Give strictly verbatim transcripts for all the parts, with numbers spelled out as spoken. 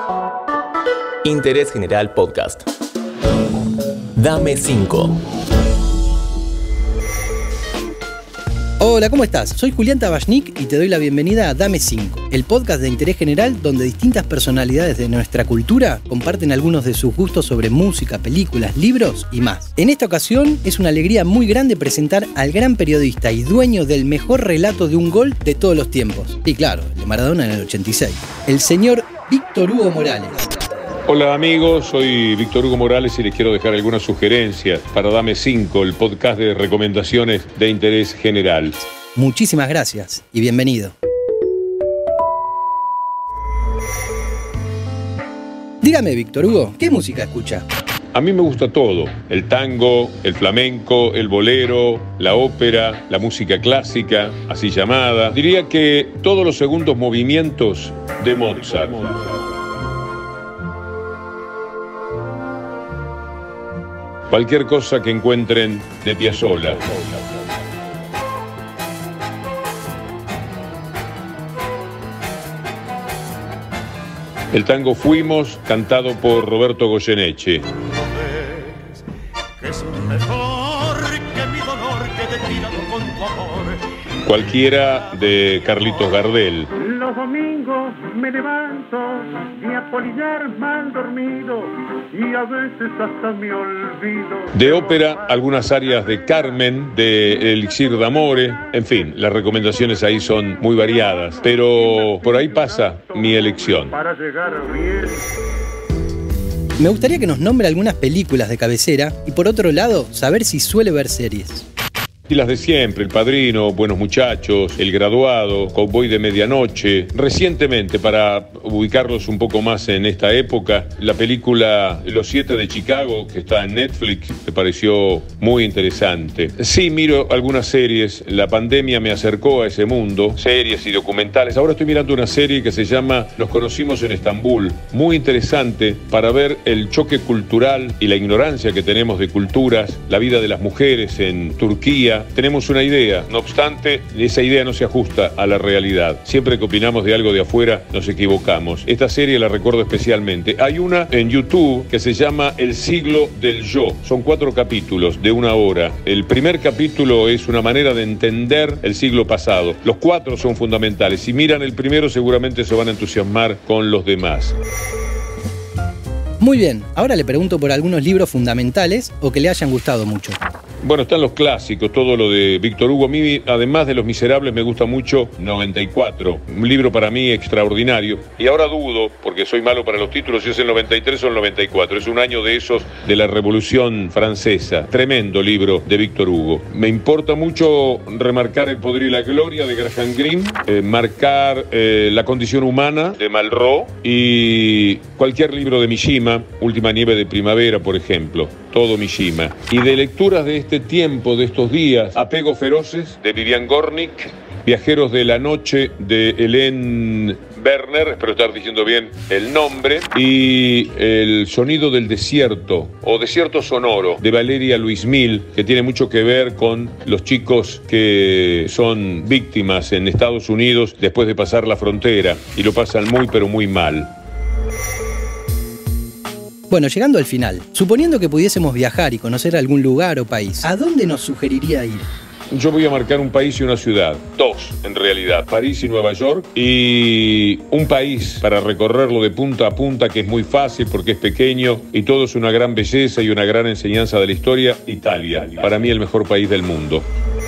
Interés General Podcast. Dame cinco. Hola, ¿cómo estás? Soy Julián Tabachnik y te doy la bienvenida a Dame cinco, el podcast de interés general donde distintas personalidades de nuestra cultura comparten algunos de sus gustos sobre música, películas, libros y más. En esta ocasión es una alegría muy grande presentar al gran periodista y dueño del mejor relato de un gol de todos los tiempos. Y claro, el de Maradona en el ochenta y seis. El señor Víctor Hugo Morales. Hola amigos, soy Víctor Hugo Morales y les quiero dejar algunas sugerencias para Dame cinco, el podcast de recomendaciones de interés general. Muchísimas gracias y bienvenido. Dígame, Víctor Hugo, ¿qué música escucha? A mí me gusta todo, el tango, el flamenco, el bolero, la ópera, la música clásica, así llamada. Diría que todos los segundos movimientos de Mozart. Cualquier cosa que encuentren de Piazzolla. El tango Fuimos, cantado por Roberto Goyeneche. Cualquiera de Carlitos Gardel. Los domingos me levanto y a polillar mal dormido y a veces hasta me olvido. De ópera, algunas áreas de Carmen, de Elixir d'Amore, en fin, las recomendaciones ahí son muy variadas, pero por ahí pasa mi elección. Para llegar bien. Me gustaría que nos nombre algunas películas de cabecera y por otro lado, saber si suele ver series. Y las de siempre, El Padrino, Buenos Muchachos, El Graduado, Cowboy de Medianoche. Recientemente, para ubicarlos un poco más en esta época, la película Los Siete de Chicago, que está en Netflix, me pareció muy interesante. Sí, miro algunas series, la pandemia me acercó a ese mundo, series y documentales. Ahora estoy mirando una serie que se llama Nos conocimos en Estambul, muy interesante para ver el choque cultural y la ignorancia que tenemos de culturas, la vida de las mujeres en Turquía. Tenemos una idea, no obstante, esa idea no se ajusta a la realidad. Siempre que opinamos de algo de afuera, nos equivocamos. Esta serie la recuerdo especialmente. Hay una en YouTube que se llama El siglo del yo. Son cuatro capítulos de una hora. El primer capítulo es una manera de entender el siglo pasado. Los cuatro son fundamentales. Si miran el primero, seguramente se van a entusiasmar con los demás. Muy bien, ahora le pregunto por algunos libros fundamentales o que le hayan gustado mucho. Bueno, están los clásicos, todo lo de Víctor Hugo. A mí, además de Los Miserables, me gusta mucho noventa y cuatro, un libro para mí extraordinario. Y ahora dudo, porque soy malo para los títulos, si es el noventa y tres o el noventa y cuatro. Es un año de esos de la Revolución Francesa. Tremendo libro de Víctor Hugo. Me importa mucho remarcar El Poder y la Gloria de Graham Greene, eh, marcar eh, La Condición Humana de Malraux y cualquier libro de Mishima, Última Nieve de Primavera, por ejemplo. Todo Mishima. Y de lecturas de este tiempo, de estos días, Apegos Feroces de Vivian Gornick, Viajeros de la Noche de Helene Werner, espero estar diciendo bien el nombre, y El Sonido del Desierto o Desierto Sonoro de Valeria Luismil, que tiene mucho que ver con los chicos que son víctimas en Estados Unidos después de pasar la frontera y lo pasan muy pero muy mal. Bueno, llegando al final, suponiendo que pudiésemos viajar y conocer algún lugar o país, ¿a dónde nos sugeriría ir? Yo voy a marcar un país y una ciudad, dos en realidad, París y Nueva York, y un país para recorrerlo de punta a punta que es muy fácil porque es pequeño y todo es una gran belleza y una gran enseñanza de la historia, Italia, para mí el mejor país del mundo.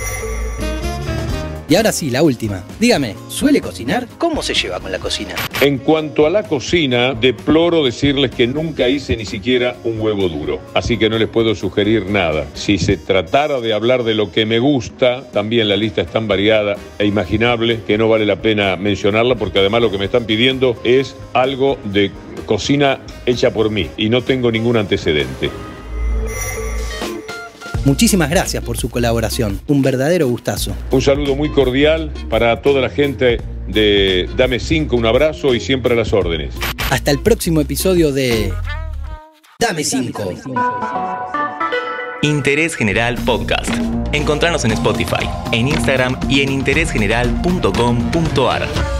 Y ahora sí, la última. Dígame, ¿suele cocinar? ¿Cómo se lleva con la cocina? En cuanto a la cocina, deploro decirles que nunca hice ni siquiera un huevo duro. Así que no les puedo sugerir nada. Si se tratara de hablar de lo que me gusta, también la lista es tan variada e imaginable que no vale la pena mencionarla porque además lo que me están pidiendo es algo de cocina hecha por mí y no tengo ningún antecedente. Muchísimas gracias por su colaboración, un verdadero gustazo. Un saludo muy cordial para toda la gente de Dame cinco, un abrazo y siempre a las órdenes. Hasta el próximo episodio de Dame cinco. Interés General Podcast. Encontranos en Spotify, en Instagram y en interés general punto com punto ar.